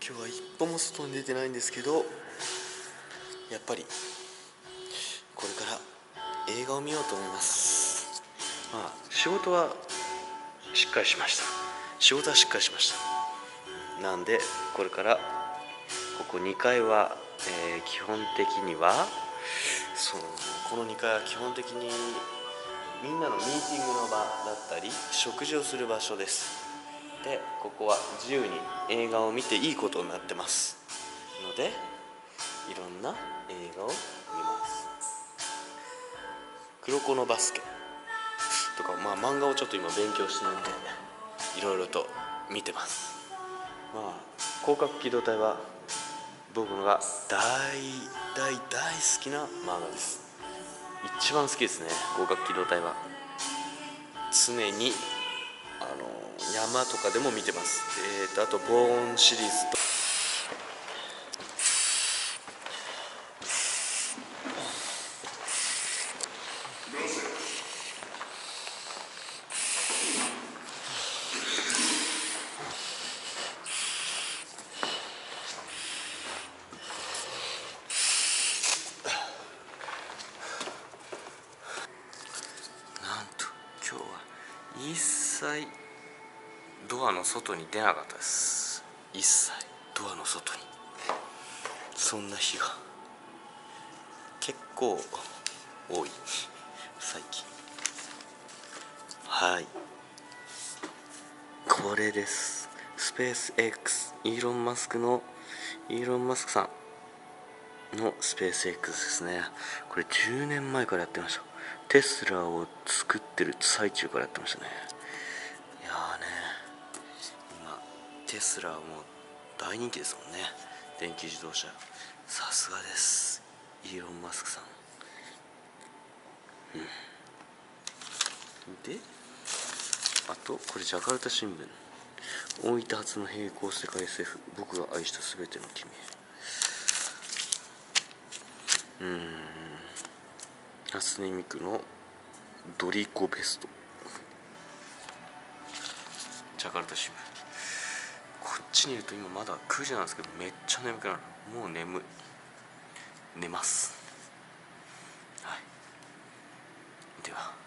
今日は一歩も外に出てないんですけど、やっぱりこれから映画を見ようと思います。仕事はしっかりしましたなんで、これからここ2階は、基本的にはこの2階は基本的にみんなのミーティングの場だったり食事をする場所です。で、ここは自由に映画を見ていいことになってますので、いろんな映画を見ます。黒子のバスケとか、漫画をちょっと今勉強してるんでいろいろと見てます。広角機動隊は僕のが大好きな漫画です。一番好きですね、広角機動隊は。常に山とかでも見てます。あとボーンシリーズと今日は一切ドアの外に出なかったです。一切ドアの外に。そんな日が結構多い最近。これです。スペース X、イーロン・マスクさんのスペース X ですね。これ10年前からやってました。テスラを作ってる最中からやってましたね。今テスラはもう大人気ですもんね、電気自動車。さすがです、イーロン・マスクさん。で、あとこれジャカルタ新聞、大分発の並行世界 SF、僕が愛したすべての君へ。初音ミクのドリコベスト。ジャカルタ新聞。こっちにいると今まだ9時なんですけど、めっちゃ眠くなる。もう眠い。寝ます。では。